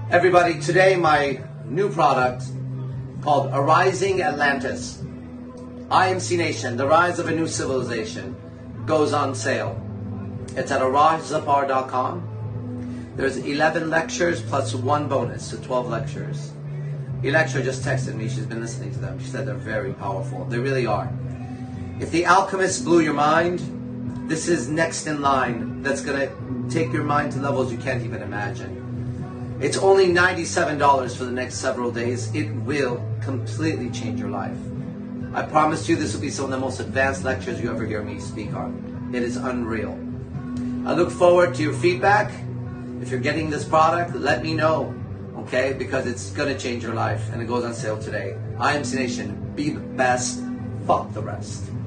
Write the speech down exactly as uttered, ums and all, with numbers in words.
Everybody, today my new product called Arising Atlantis. I M C Nation, the rise of a new civilization, goes on sale. It's at arise zapar dot com. There's eleven lectures plus one bonus, so twelve lectures. Electra just texted me, she's been listening to them. She said they're very powerful. They really are. If The Alchemist blew your mind, this is next in line that's going to take your mind to levels you can't even imagine. It's only ninety-seven dollars for the next several days. It will completely change your life. I promise you this will be some of the most advanced lectures you ever hear me speak on. It is unreal. I look forward to your feedback. If you're getting this product, let me know, okay? Because it's going to change your life, and it goes on sale today. I M C Nation, be the best, fuck the rest.